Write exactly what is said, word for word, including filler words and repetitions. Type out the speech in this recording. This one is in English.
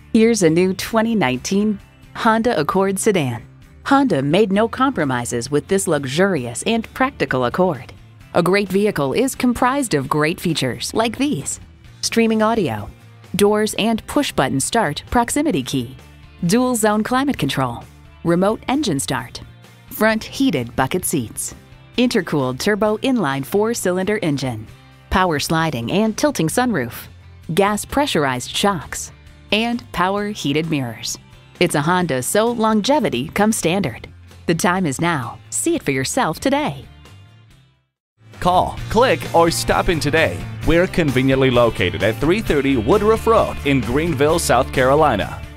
Here's a new twenty nineteen Honda Accord sedan. Honda made no compromises with this luxurious and practical Accord. A great vehicle is comprised of great features like these: streaming audio, doors and push-button start proximity key, dual zone climate control, remote engine start, front heated bucket seats, intercooled turbo inline four-cylinder engine, power sliding and tilting sunroof, gas pressurized shocks, and power heated mirrors. It's a Honda, so longevity comes standard. The time is now. See it for yourself today. Call, click, or stop in today. We're conveniently located at three thirty Woodruff Road in Greenville, South Carolina.